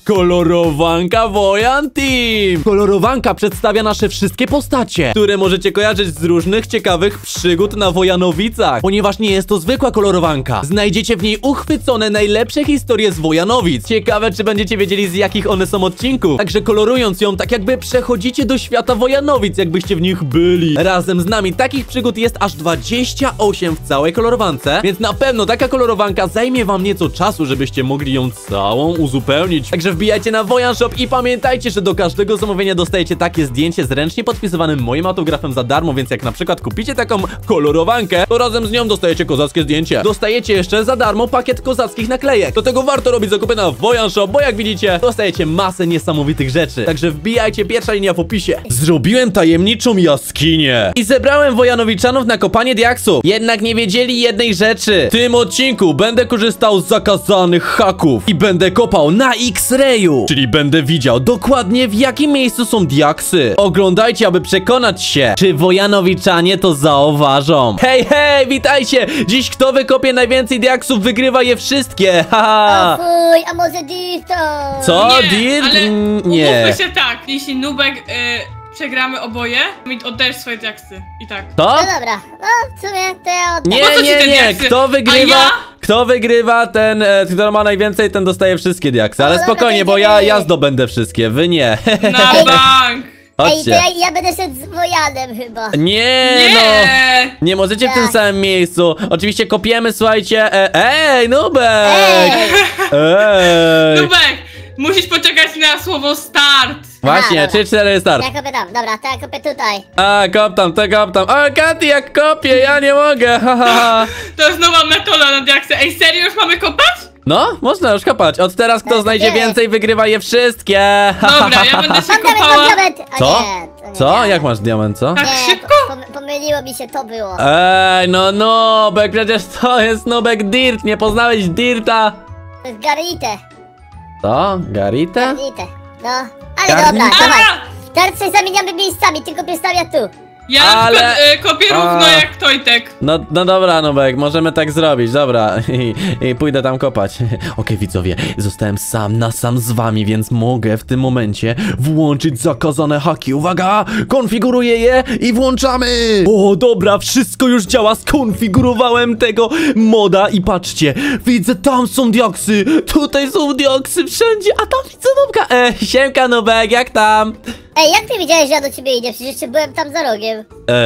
Kolorowanka Wojan Team. Kolorowanka przedstawia nasze wszystkie postacie, które możecie kojarzyć z różnych ciekawych przygód na Wojanowicach. Ponieważ nie jest to zwykła kolorowanka, znajdziecie w niej uchwycone najlepsze historie z Wojanowic. Ciekawe, czy będziecie wiedzieli, z jakich one są odcinków. Także kolorując ją, tak jakby przechodzicie do świata Wojanowic, jakbyście w nich byli. Razem z nami takich przygód jest aż 28 w całej kolorowance, więc na pewno taka kolorowanka zajmie wam nieco czasu, żebyście mogli ją całą uzupełnić. Także wbijajcie na Wojan Shop i pamiętajcie, że do każdego zamówienia dostajecie takie zdjęcie z ręcznie podpisywanym moim autografem za darmo, więc jak na przykład kupicie taką kolorowankę, to razem z nią dostajecie kozackie zdjęcie. Dostajecie jeszcze za darmo pakiet kozackich naklejek. Do tego warto robić zakupy na Wojan Shop, bo jak widzicie, dostajecie masę niesamowitych rzeczy. Także wbijajcie, pierwsza linia w opisie. Zrobiłem tajemniczą jaskinię i zebrałem Wojanowiczanów na kopanie diaksów. Jednak nie wiedzieli jednej rzeczy. W tym odcinku będę korzystał z zakazanych haków i będę kopał na X-rayu, czyli będę widział dokładnie, w jakim miejscu są diaksy. Oglądajcie, aby przekonać się, czy Wojanowiczanie to zauważą. Hej, hej, witajcie! Dziś kto wykopie najwięcej diaksów, wygrywa je wszystkie. Haha. O fuj, a może Dirto? Co? Nie, Dirt? ale Nie. umówmy się tak, jeśli Nubek przegramy oboje, mi oddajesz swoje diaksy. I tak. To? No dobra, no w sumie to ja oddam. Nie, Po co ci te nie, nie. diaksy? Kto wygrywa? A ja? Kto wygrywa, ten, kto ma najwięcej, ten dostaje wszystkie diaksy. Ale No dobra, spokojnie, to bo idziemy. ja zdobędę wszystkie, wy nie. Na bank! Ej, to Chodźcie. ja będę szedł z Wojanem chyba. Nie, no. Nie! Nie możecie w tym Tak. samym miejscu. Oczywiście kopiemy, słuchajcie. Ej, Nubek! Ej, Ej! Nubek, musisz poczekać na słowo start. Właśnie, Aha, 3-4 start. ja kopię tam, dobra, to ja kopię tutaj. A, kop tam, to kop tam. O, Katy, jak kopie, ja nie mogę. Ha, ha, ha. To jest nowa metoda na diaksy. Ej, serio już mamy kopać? No, można już kopać. Od teraz kto znajdzie więcej, wygrywa je wszystkie. Ha, ha, Dobra, ha, ja ha. będę się Mam diament, mam kopała. diament! A Co? nie, to nie Co? diament. Jak masz diament, co? Tak Nie, szybko? pomyliło mi się, to było. Ej, no Nubek, przecież to jest Nubek Dirt, nie poznałeś Dirta? To jest Garite. Co? Garita? Garite. No, ale Garnita? dobra, dawaj. A! Teraz się zamieniamy miejscami, tylko przystawia tu. Ja na Ale- przykład kopię równo A. jak Tojtek. No dobra, Nubek, możemy tak zrobić, dobra. I pójdę tam kopać. Okej, widzowie, zostałem sam na sam z wami, więc mogę w tym momencie włączyć zakazane haki. Uwaga, konfiguruję je i włączamy. O, dobra, wszystko już działa, skonfigurowałem tego moda i patrzcie, widzę, tam są diaksy, tutaj są diaksy wszędzie, a tam widzę Nubka. Siemka, Nubek, jak tam? Ej, jak ty widziałeś, że ja do ciebie idę? Przecież jeszcze byłem tam za rogiem.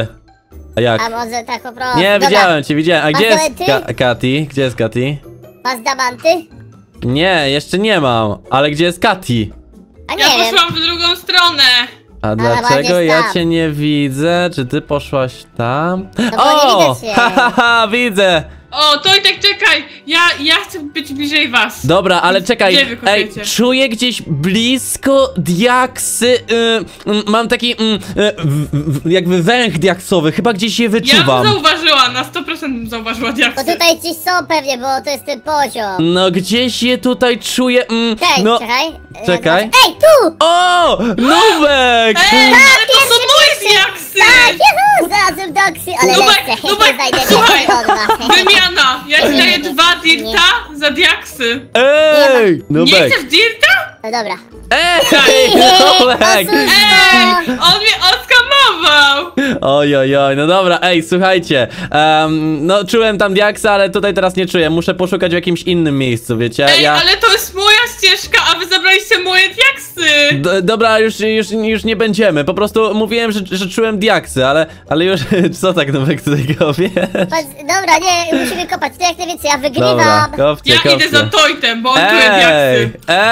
A jak? A może tak po prostu. Nie, Dobra, widziałem cię, widziałem. A Masz gdzie jest diamenty? Katy? Gdzie jest Katy? Masz diamanty? Nie, jeszcze nie mam. Ale gdzie jest Katy? A nie Ja wiem. poszłam w drugą stronę. A dlaczego ładnie ja tam. cię nie widzę? Czy ty poszłaś tam? bo nie widać cię. Haha, widzę! O, Tojtek, czekaj. Ja chcę być bliżej was. Dobra, ale czekaj. Gdzie wy Ej, kopiecie? czuję gdzieś blisko diaksy. Mam taki jakby węch diaksowy. Chyba gdzieś je Ja bym wyczuwam. zauważyła, na 100% bym zauważyła Bo diaksy. tutaj ci są pewnie, bo to jest ten poziom. No gdzieś je tutaj czuję. Czekaj, No. czekaj. Czekaj. Ej, tu! O! Nubek! Ej, ale to są moje diaksy! Tak, juhu, znalazłem doksy, ale Nubek, lecę. Nubek, Znajdę słuchaj. więcej od was. Wymiana! Ja ci daję 2 dirta za diaksy. Ej! Nie Nubek! chcesz dirta? No dobra. Ej! Nubek! Ej, on mnie oskamował! Oj, no dobra, ej, słuchajcie. No czułem tam diaksa, ale tutaj teraz nie czuję. Muszę poszukać w jakimś innym miejscu, wiecie? Ej, ale to jest moja ścieżka, a wy zabraliście moje diaksy! Dobra, już nie będziemy. Po prostu mówiłem, że czułem diaksy, ale już... Co tak Nubek tutaj kopie? Dobra, nie, musimy kopać. To jak najwięcej, ja Dobra, wygrywam. kopcie, Ja kopcie. idę za Tojtem, bo on czuje diaksy.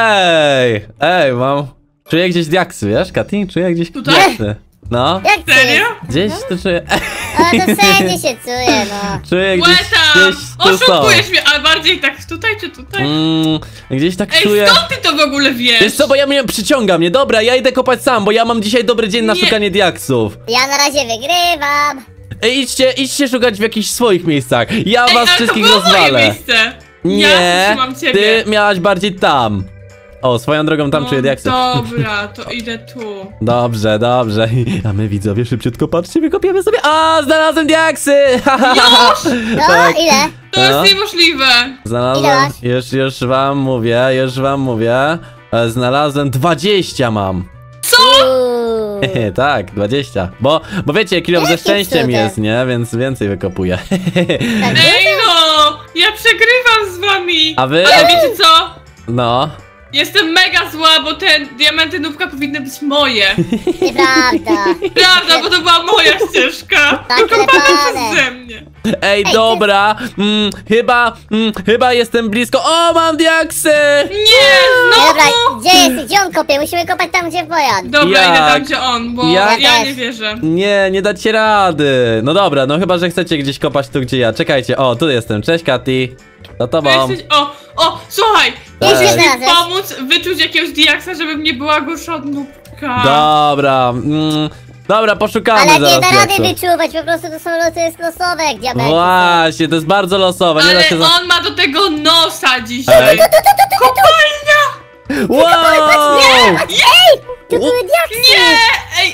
Ej, mam... Czuję gdzieś diaksy, wiesz, Katy? Czuję gdzieś Tutaj? diaksy. No, Jak Serio? gdzieś tu czuję... Ale to wszędzie się czuje, no. Czuję gdzieś Łetam! tu są. Oszukujesz mnie, ale bardziej tak tutaj czy tutaj? Gdzieś tak Ej, czuję... skąd ty to w ogóle wiesz? Wiesz co, bo ja mnie przyciąga mnie. Dobra, ja idę kopać sam, bo ja mam dzisiaj dobry dzień na Nie. szukanie diaksów. Ja na razie wygrywam. Ej, idźcie szukać w jakichś swoich miejscach. Ja Ej, was ale wszystkich to było moje rozwalę. miejsce. Nie, Ja trzymam ciebie. ty miałaś bardziej tam. O, swoją drogą tam No czuję diaksy. dobra, to idę tu. Dobrze. A my widzowie szybciutko patrzcie, wykopiemy sobie. A, znalazłem diaksy! Już? No, Tak. ile? To jest No. niemożliwe. Znalazłem. Ile Już wam mówię. Znalazłem 20 mam. Uuu. Tak, 20. Bo wiecie, kilo ze Jakie szczęściem cuda. jest, nie? Więc więcej wykopuję. Tak, Ej no! Ja przegrywam z wami! A wy? Ale wiecie co? No. Jestem mega zła, bo te diamenty nubka powinny być moje. nieprawda. Prawda, bo to była moja ścieżka. Tak, Tylko ale przeze mnie. Ej, dobra. Chyba jestem blisko. O, mam diaksy! Nie, Dobra, znowu! gdzie jest? Gdzie on kopie? Musimy kopać tam, gdzie Wojan. Dobra, Jak? idę tam, gdzie on, bo Jak? ja nie wierzę. Nie dacie rady. No dobra, no chyba, że chcecie gdzieś kopać tu, gdzie ja. Czekajcie, o, tu jestem. Cześć, Katy. Za To tobą. jesteś... Słuchaj! Cześć. Musisz mi Znalazłeś? pomóc wyczuć jakiegoś diaksa, żebym nie była gorsza od nubka. Dobra. Dobra, poszukamy Ale nie zaraz da rady diaksów. wyczuwać, po prostu to jest losowe jak diamenty. Właśnie, to jest bardzo losowe. Nie da Ale się on ma do tego nosa dzisiaj. Ej. Wow! Tu były diaksy! Nie! Ej,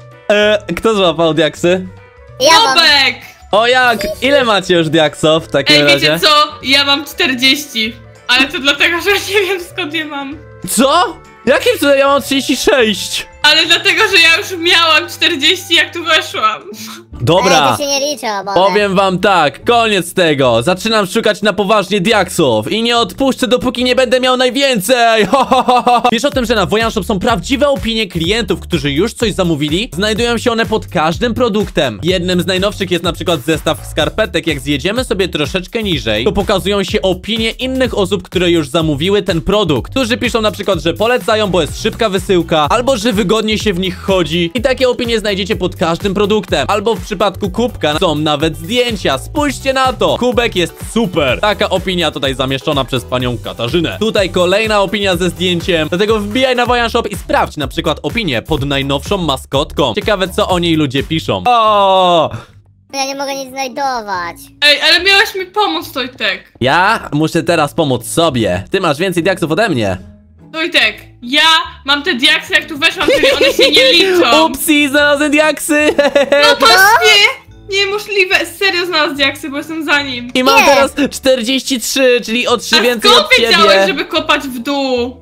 Kto złapał diaksy? Ja mam. Nubek! O jak? Ile macie już diaksów w takim Ej, razie? wiecie co? Ja mam 40. Ale to dlatego, że nie wiem skąd je mam. Co? Jakim cudem ja mam 36? Ale dlatego, że ja już miałam 40 jak tu weszłam. Dobra. To się nie liczą, bo Powiem wam tak, koniec tego. Zaczynam szukać na poważnie diaksów i nie odpuszczę, dopóki nie będę miał najwięcej. Ho, ho, ho, ho. Wiesz o tym, że na Wojan Shop są prawdziwe opinie klientów, którzy już coś zamówili? Znajdują się one pod każdym produktem. Jednym z najnowszych jest na przykład zestaw skarpetek. Jak zjedziemy sobie troszeczkę niżej, to pokazują się opinie innych osób, które już zamówiły ten produkt. Którzy piszą na przykład, że polecają, bo jest szybka wysyłka, albo że wygodnie się w nich chodzi. I takie opinie znajdziecie pod każdym produktem. Albo w przypadku kubka są nawet zdjęcia. Spójrzcie na to. Kubek jest super. Taka opinia tutaj zamieszczona przez panią Katarzynę. Tutaj kolejna opinia ze zdjęciem. Dlatego wbijaj na Wojan Shop i sprawdź na przykład opinię pod najnowszą maskotką. Ciekawe, co o niej ludzie piszą. O! ja nie mogę nic znajdować. Ej, ale miałeś mi pomóc, Tojtek. Ja muszę teraz pomóc sobie. Ty masz więcej diaksów ode mnie. Tojtek, ja mam te diaksy jak tu weszłam, czyli one się nie liczą. Upsi, znalazłem diaksy. No to niemożliwe. Serio znalazł diaksy, bo jestem za nim. I mam Nie. teraz 43, czyli o 3 A więcej skąd od ciebie. wiedziałeś, żeby kopać w dół?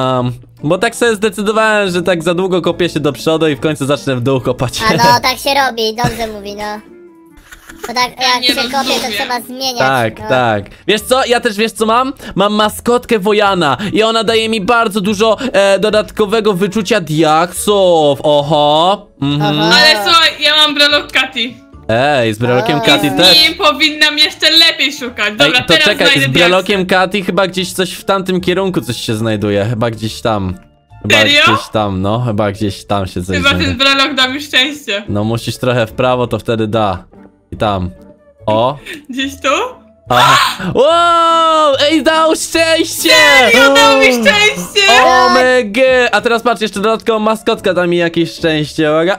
Bo tak sobie zdecydowałem, że tak za długo kopię się do przodu i w końcu zacznę w dół kopać. A no, tak się robi, dobrze mówi, no. Bo tak, jak nie się kopie, to rozumiem. trzeba zmieniać. Tak, no. tak. Wiesz co? Ja też wiesz co mam? Mam maskotkę Wojana i ona daje mi bardzo dużo dodatkowego wyczucia diaksów. Oho. Mhm. Oho. Ale słuchaj, ja mam brelok Katy. Ej, z brelokiem O. Katy Z też. nim powinnam jeszcze lepiej szukać. Dobra, Ej, to teraz czekaj, znajdę z brelokiem Katy chyba gdzieś coś w tamtym kierunku coś się znajduje. Chyba gdzieś tam. Chyba Serio? gdzieś tam, no. Chyba gdzieś tam się coś Chyba znajduje. ten brelok da mi szczęście. No musisz trochę w prawo, to wtedy da. I tam. O. Gdzieś tu? Aha. Wow! Ej, dał szczęście! Ja dał mi szczęście! OMG! A teraz patrz, jeszcze dodatkowo maskotka da mi jakieś szczęście. Uwaga.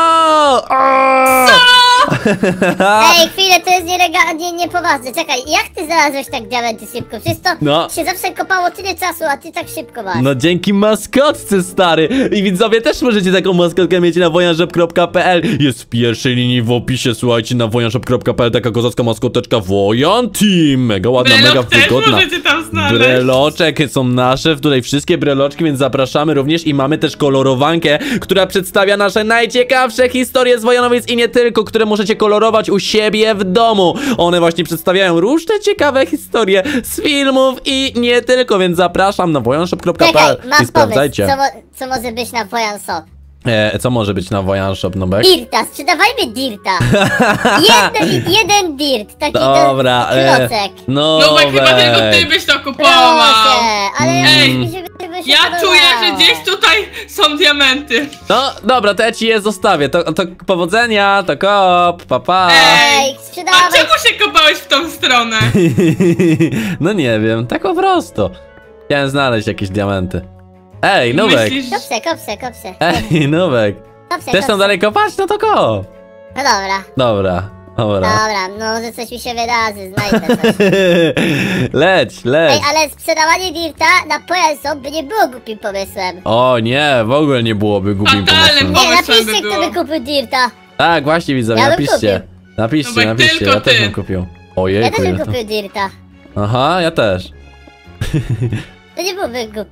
Ej, chwilę, to jest niepoważne. Czekaj, jak ty znalazłeś tak diamenty szybko? Przecież to No. się zawsze kopało tyle czasu, a ty tak szybko masz. No dzięki maskotce, stary. I widzowie też możecie taką maskotkę mieć na wojanshop.pl. Jest w pierwszej linii w opisie, słuchajcie, na wojanshop.pl taka kozacka maskoteczka Wojan Team. Mega ładna, mega Brelok też wygodna. możecie tam znaleźć. Breloczek są nasze, tutaj wszystkie breloczki, więc zapraszamy również i mamy też kolorowankę, która przedstawia nasze najciekawsze historie z Wojanowic i nie tylko, które możecie kolorować u siebie w domu. One właśnie przedstawiają różne ciekawe historie z filmów i nie tylko, więc zapraszam na wojanshop.pl Czekaj, i mam pomysł, sprawdzajcie. co może być na Wojan Shop? Co może być na Wojan Shop, Nubek? Dirta, sprzedawajmy dirta. jeden dirt, taki Dobra, klocek. No bo chyba tylko ty byś to kupował. Proszę, ale Ej, mi się Ja czuję, że gdzieś tutaj są diamenty. No, dobra, to ja ci je zostawię. To powodzenia, to kop, pa pa. Ej, A sprzedawaj. czemu się kopałeś w tą stronę? No nie wiem, tak po prostu. Chciałem znaleźć jakieś diamenty. Ej, Nubek! Myślisz, Kopse. Ej, Nubek! Chcesz tam dalej kopać? No to kop! No dobra. Dobra. Dobra, no może coś mi się wydarzy, znajdę coś. Leć. Ej, ale sprzedawanie dirta na Wojan by nie było głupim pomysłem. O nie, w ogóle nie byłoby głupim Fatalnym pomysłem. Nie, pomysłem by napiszcie, kto było. by kupił dirta. Tak, właśnie widzowie, Ja bym napiszcie. kupił. Napiszcie, Nubek, napiszcie, tylko ja też ty. bym kupił. Ja Ojejku, też bym ile to... kupił dirta. Aha, ja też. To nie byłoby głupie.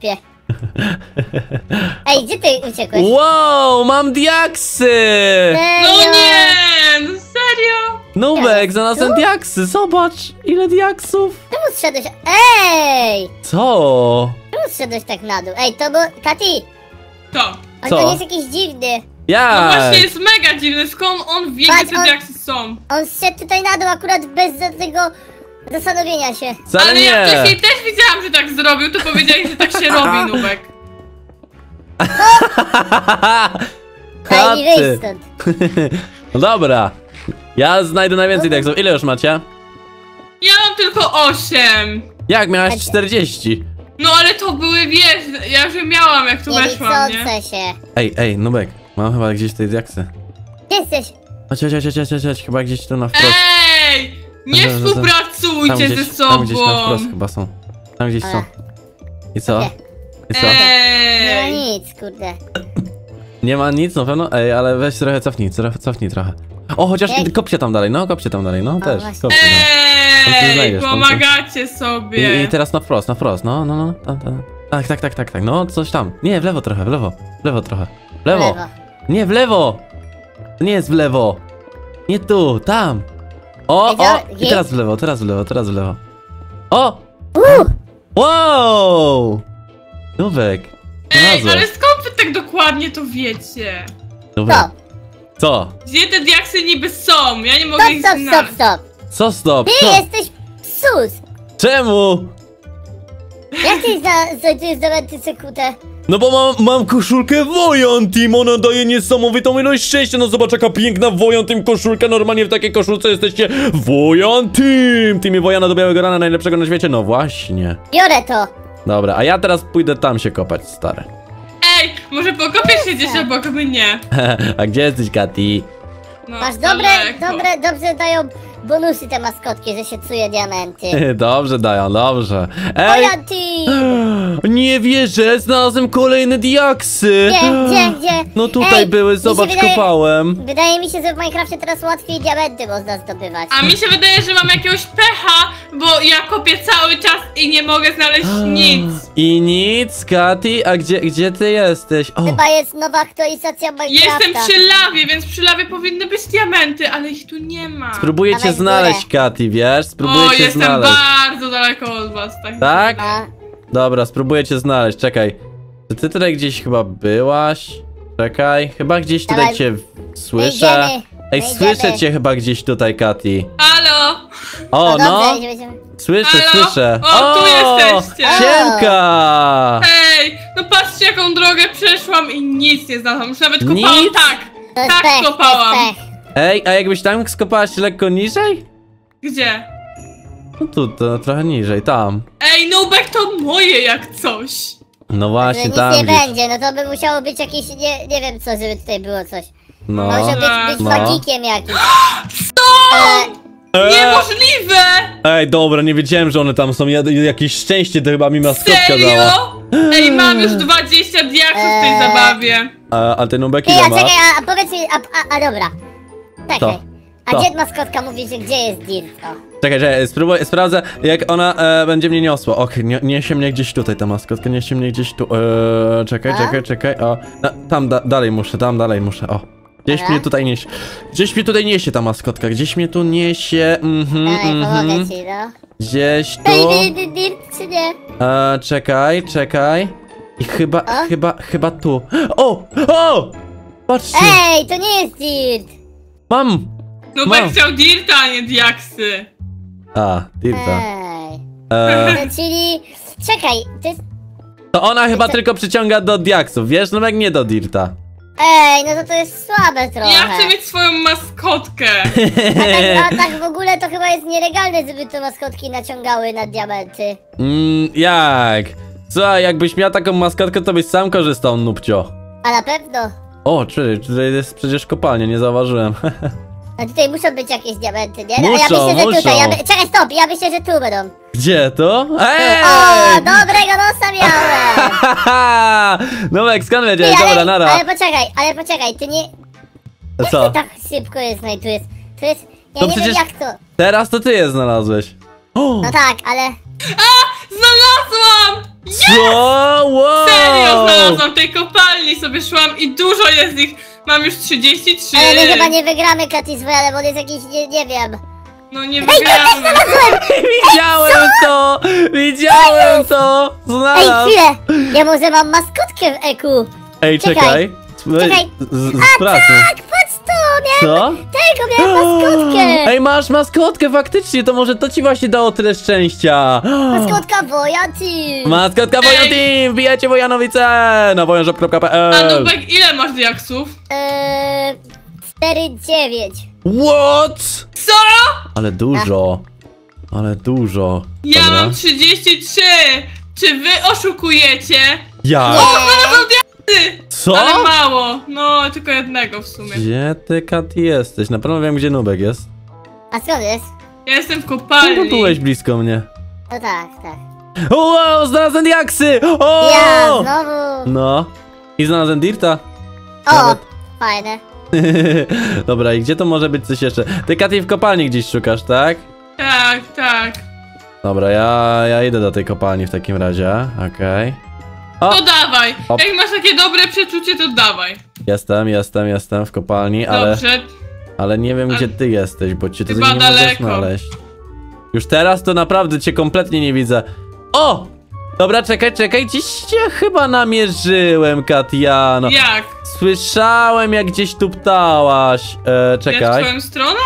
Ej, gdzie ty uciekłeś? Wow, mam diaksy! No Serio? nie, no serio? Nubek, znalazłem diaksy, zobacz, ile diaksów. Czemu zszedłeś? Ej! Co? Czemu zszedłeś tak na dół? Ej, to było... Kati! To. On Co? to jest jakiś dziwny. Jak? No właśnie jest mega dziwny, skąd on wie, Patrz, gdzie te on- diaksy są? On zszedł tutaj na dół akurat bez żadnego zastanowienia się. Wcale Ale ja nie. wcześniej też widziałam, że tak zrobił, to powiedzieli, że tak się robi, Nubek. Ej, i wyjść Chaty. stąd. No dobra. Ja znajdę najwięcej diaksów. Ile już macie? Ja mam tylko 8. Jak, miałaś 40? No ale to były, wiesz, ja już miałam, jak tu Nie weszłam, nie? liczące się. Ej, Nubek, mam chyba gdzieś tutaj diaksy. Gdzie jesteś? Chodź, chyba gdzieś tu na wprost. Ej! Nie Tam współpracujcie ze gdzieś na sobą! wprost chyba są. Tam gdzieś są. I co? Gdzie? I co? Nie ma Ej! nic, kurde. Nie ma nic na pewno? Ej, ale weź trochę cofnij trochę. O, chociaż Ej. kopcie tam dalej, no też, właśnie. kopcie tam. Tam się Ej! znajdziesz, tam Pomagacie sobie! I teraz na wprost, no, tam. Tak, no, coś tam. Nie, w lewo trochę, w lewo trochę. W lewo. Nie, w lewo! To nie jest w lewo. Nie tu, tam. O, i teraz w lewo. O! Wow! Nubek. Ej, znalazłeś. ale skąd wy tak dokładnie to wiecie? Nubek. Stop, Co? Gdzie te diaksy niby są? Ja nie mogę stop, ich stop, znaleźć. stop. Co stop? Ty Co? jesteś sus. Czemu? Jak ty znajdujesz diamenty sekutę? No bo mam koszulkę Wojan Team, ona daje niesamowitą ilość szczęścia, no zobacz jaka piękna Wojan Team koszulka, normalnie w takiej koszulce jesteście Wojan Team! Teamie Wojana do białego rana, najlepszego na świecie, no właśnie. Biorę to. Dobra, a ja teraz pójdę tam się kopać, stary. Ej, może pokopiesz się gdzieś obok mnie? A gdzie jesteś, Kati? No, Masz daleko. dobrze dają bonusy te maskotki, że się czuje diamenty. Dobrze dają, dobrze. Ej! Moja team! Nie wierzę, znalazłem kolejne diaksy! Gdzie? No tutaj Ej, były, mi się zobacz, wydaje- kopałem. Wydaje mi się, że w Minecrafcie teraz łatwiej diamenty można zdobywać. A mi się wydaje, że mam jakiegoś pecha, bo ja kopię cały czas i nie mogę znaleźć nic. I nic, Kati, a gdzie ty jesteś? O, Chyba jest nowa aktualizacja Minecrafta. Jestem przy lawie, więc przy lawie powinny być diamenty, ale ich tu nie ma. spróbuję cię Dawaj w znaleźć, górę. Kati, wiesz? Spróbuję O, cię jestem znaleźć. bardzo daleko od was. Tak? A, Dobra, spróbuję cię znaleźć, czekaj. Czy ty tutaj gdzieś chyba byłaś? Czekaj, chyba gdzieś tutaj Dawaj. cię słyszę. Wyjdziemy, Ej, wyjdziemy. słyszę cię chyba gdzieś tutaj, Kati. Halo? O, no no! dobrze, będziemy... Słyszę, Halo? słyszę. O, tu jesteście. Siemka! Hej, no patrzcie jaką drogę przeszłam i nic nie znalazłam. Już nawet kopałam Nic? tak. To jest Tak pech, kopałam. to jest pech. Ej, a jakbyś tam skopałaś lekko niżej? Gdzie? No tu, to trochę niżej, tam. Ej, Nubek to moje jak coś. No Że właśnie, nic tam nie gdzieś. będzie, no to by musiało być jakieś, nie wiem co, żeby tutaj było coś. No. Może być No. magikiem jakimś. Niemożliwe! Ej, dobra, nie wiedziałem, że one tam są. Jakieś szczęście to chyba mi maskotka dała. Serio? Ej, mam już 20 diaksów w tej zabawie. A ty Nubek Ty, ile a masz? czekaj, a powiedz mi, a dobra. Czekaj. Co? A Co? dziad maskotka mówi, że gdzie jest Dirt? O. Czekaj, sprawdzę jak ona będzie mnie niosła. Okej, niesie mnie gdzieś tutaj ta maskotka, niesie mnie gdzieś tu. Czekaj. O, tam dalej muszę, o. Gdzieś Dobra. mnie tutaj niesie. Gdzieś mnie tutaj niesie ta maskotka, gdzieś mnie tu niesie. Dawaj, pomogę ci, no. Gdzieś tu. Ej, Dirt czy nie? Czekaj. I A? chyba tu. O! Patrzcie! Ej, to nie jest Dirt! Mam! Nubek Mam. chciał dirta, a nie diaksy. A, Dirta. Ej. E, No, czyli... Czekaj, to jest... to ona chyba tylko przyciąga do diaksów, wiesz? No jak nie do Dirta. Ej, no to jest słabe trochę. Ja chcę mieć swoją maskotkę. A tak w ogóle to chyba jest nielegalne, żeby te maskotki naciągały na diamenty. Jak? Słuchaj, jakbyś miał taką maskotkę, to byś sam korzystał, nupcio. A na pewno. O, czyli tutaj jest przecież kopalnia, nie zauważyłem. A tutaj muszą być jakieś diamenty, nie? No, Muszą, ja myślę, że muszą. tutaj. Czekaj, stop, ja myślę, że tu będą. Gdzie to? Ej! O, dobrego nosa miałem! Nubek, skąd Ty, wiedziałeś? Dobra, nara. ale poczekaj, ty nie... Jak Co? ty tak szybko je znajdujesz? To jest... Ja To nie przecież- wiem jak to... Teraz to ty je znalazłeś. O! No tak, ale... Znalazłam! Co? Wow! Serio znalazłam w tej kopalni, sobie szłam i dużo jest ich. Mam już 33. Ale my chyba nie wygramy Katy z Wojanem, on jest jakiś, nie wiem. No nie wygramy. Widziałem to! Widziałem to! Ej, Znalazł! chwilę! Ja może mam maskotkę w EQ. Ej, czekaj. Czekaj. Sprawdź. Tak, patrz to, miałem Co? tego, miałem maskotkę. Ej, masz maskotkę, faktycznie, to może to ci właśnie dało tyle szczęścia. Maskotka Wojan Team. Maskotka Wojan Ej. Team! Wbijajcie Wojanowice na A wojanshop.pl. Nubek, ile masz diaksów? 4,9. What? Co? Ale dużo. Ale dużo. Ja Dobra. mam 33. Czy wy oszukujecie? Jak? Znalazłam diaksy! Co? Ale mało. No, tylko jednego w sumie. Gdzie ty, Katy, jesteś? Na pewno wiem, gdzie Nubek jest. A skąd jest? Ja jestem w Czemu kopalni. byłeś blisko mnie? No tak, tak. O, wow, znalazłem diaksy! O! Ja znowu. No. I znalazłem dirta. O, Nawet. fajne. Dobra, i gdzie to może być coś jeszcze? Ty, Katy, w kopalni gdzieś szukasz, tak? Tak, tak. Dobra, ja idę do tej kopalni w takim razie, okej. O, To dawaj. Hop. Jak masz takie dobre przeczucie, to dawaj. jestem w kopalni, Dobrze. ale nie wiem, gdzie ty jesteś, bo cię tutaj Chyba nie mogę daleko. znaleźć. Już teraz to naprawdę cię kompletnie nie widzę. O! Dobra, czekaj, gdzieś cię chyba namierzyłem, Katiano. Jak? Słyszałem, jak gdzieś tu ptałaś. Ja w Czekaj. twoją stronę?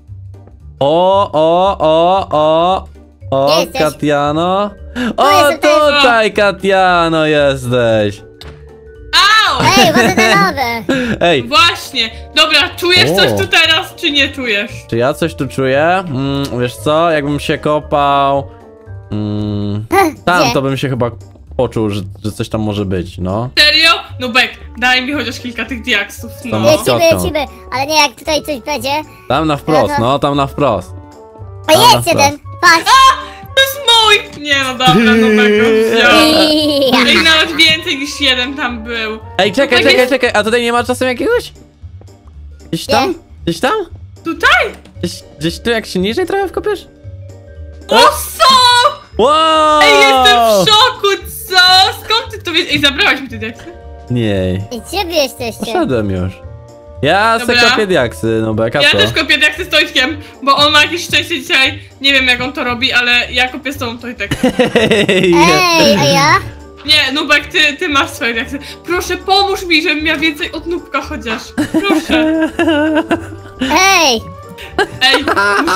O, Gdzie jesteś? Katiano. O, jestem też. tutaj, Katiano, jesteś. Au! Ej, wodę na lawę. Ej, Właśnie. Dobra, czujesz O. coś tu teraz, czy nie czujesz? czy ja coś tu czuję? Wiesz co, jakbym się kopał... tam Gdzie? to bym się chyba poczuł, że coś tam może być, no. Serio? Nubek, daj mi chociaż kilka tych diaksów, no. Tam Lecimy, maskotką. lecimy. Ale nie, jak tutaj coś będzie. Tam na wprost, Aha. no, tam na wprost. O, Dobra, jest jeden. Patrz. To jest mój! Nie no dobra, Nubek go wziął. Ej, nawet więcej niż jeden tam był. Ej, czekaj, Nubek jest a tutaj nie ma czasem jakiegoś? Gdzieś tam? Nie. Gdzieś tam? tutaj? Gdzieś tu, jak się niżej trochę wkopiesz? O, co? Wow! Ej, jestem w szoku, co? Skąd ty to wiesz? Ej, zabrałaś mi te diaksy? Nie, I ciebie jesteście. poszedłem już. Ja se Dobra. kopię diaksy, no beka Ja co? też kopię diaksy z Tojtkiem, bo on ma jakieś szczęście dzisiaj. Nie wiem jak on to robi, ale ja kopię z tobą, Tojtek. Ej, Ej, a ja? Nie, Nubek, ty masz swoje diaksy. Proszę, pomóż mi, żebym miał więcej od Nubka chociaż. Proszę. Ej! Ej,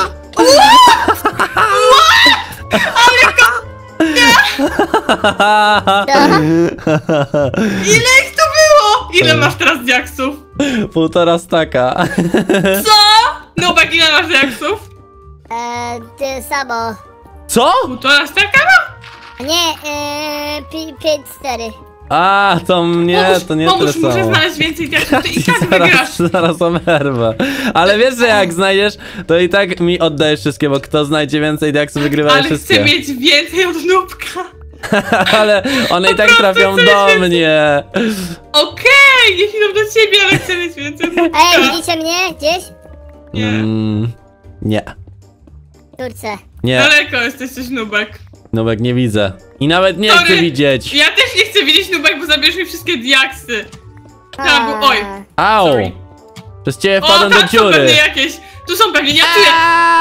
To? ile ich tu było? Ile masz teraz diaksów? 1,5 staka. Co? Nubek, ile masz diaksów? Ty samo. Co? 1,5 staka? Nie, 5-4. A, to mnie, to nie pomóż, tyle muszę samo. znaleźć więcej diaksów, ty i tak wygrasz. Zaraz omerwę. Ale wiesz, że jak znajdziesz, to i tak mi oddajesz wszystkie, bo kto znajdzie więcej diaksów, wygrywa Ale wszystkie. chcę mieć więcej od Nubka. Ale one i tak Naprawdę trafią chcę do mieć mnie. Okej, niech idą do ciebie, ale chcę mieć więcej od Nubka. Ej, widzicie mnie gdzieś? Nie. Nie. Turce. Nie, Daleko jesteś coś, Nubek. Nubek, nie widzę. I nawet nie Sorry. chcę widzieć. Ja też nie chcę widzieć, Nubek, bo zabierz mi wszystkie diaksy. Tak, oj. Au! Sorry. Przez ciebie O, wpadłem do tam są pewnie dziury. jakieś. Tu są pewnie, ja czuję.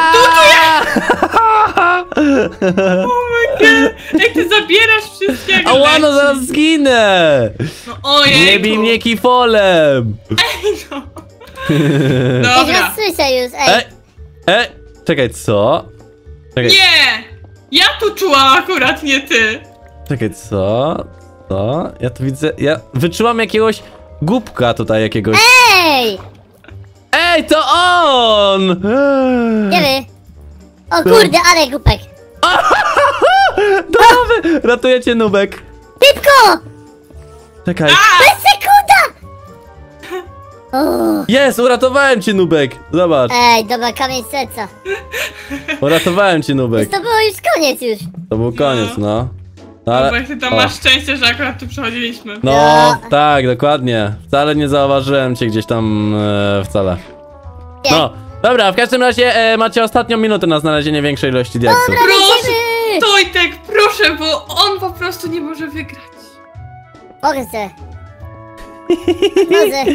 Jak ty zabierasz wszystkie, jak Ała, no leci. zaraz zginę! No ojej. Nie bij mnie kifolem! No. Ja Dobra. was słyszę już, ej. Czekaj, co? Czekaj, Nie! Ja tu czułam akurat, nie ty. czekaj, co? Co? Ja tu widzę, ja wyczułam jakiegoś głupka tutaj jakiegoś. Ej! Ej, to on! Gdzie wy? O kurde, ale głupek. Do lawy! Ratuję cię, Nubek. Szybko! Czekaj. Bez sekunda! O. Jest, uratowałem cię, Nubek. Zobacz, Ej, dobra, kamień serca. uratowałem cię, Nubek. To było już koniec już. To był koniec, no. No, ale... Nubek, ty tam o. masz szczęście, że akurat tu przechodziliśmy. No, No. tak, dokładnie. Wcale nie zauważyłem cię gdzieś tam wcale. Nie. No, dobra, w każdym razie macie ostatnią minutę na znalezienie większej ilości diaksów. Dobra, Proszę, lecimy! Tojtek, proszę proszę, bo on po prostu nie może wygrać. Mogę se. Może.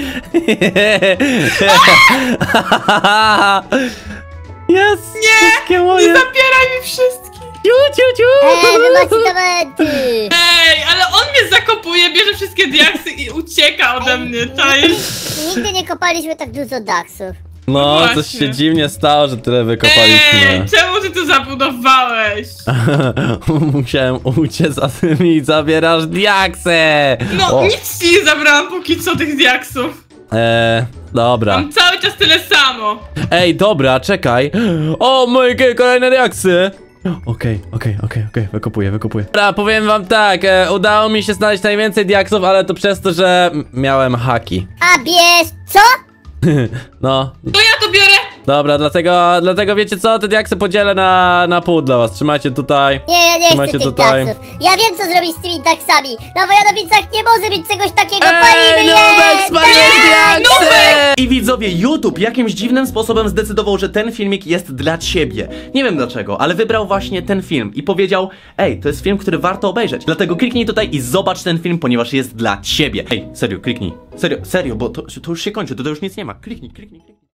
Jest! Nie! Wszystkie Nie moje! zabieraj mi wszystkich. Wy macie talenty. Ej, ale on mnie zakopuje, bierze wszystkie diaksy i ucieka ode mnie, czaisz? Nigdy nie kopaliśmy tak dużo daksów. No, właśnie. coś się dziwnie stało, że tyle wykopaliśmy. Ej, czemu ty to zabudowałeś? Musiałem uciec, a ty mi zabierasz diaksę! No, O, nic ci nie zabrałam póki co tych diaksów. dobra. Mam cały czas tyle samo. Ej, dobra, czekaj. O, moje kolejne diaksy! Okej, wykopuję. Dobra, powiem wam tak, udało mi się znaleźć najwięcej diaksów, ale to przez to, że miałem haki. A bierz co? No, To ja to biorę. dobra, dlatego wiecie co? Te diaksy podzielę na pół dla was. Trzymajcie tutaj. Nie, ja nie chcę Macie tych tutaj. daksów. Ja wiem co zrobić z tymi daksami. Na Wojanowicach nie może być czegoś takiego. Ej, Palimy Nubek, je! spaliłeś diaksy! Nubek! I widzowie, YouTube jakimś dziwnym sposobem zdecydował, że ten filmik jest dla ciebie. Nie wiem dlaczego, ale wybrał właśnie ten film i powiedział: ej, to jest film, który warto obejrzeć. Dlatego kliknij tutaj i zobacz ten film, ponieważ jest dla ciebie. Ej, serio, kliknij. Serio, bo to już się kończy, to już nic nie ma. Kliknij.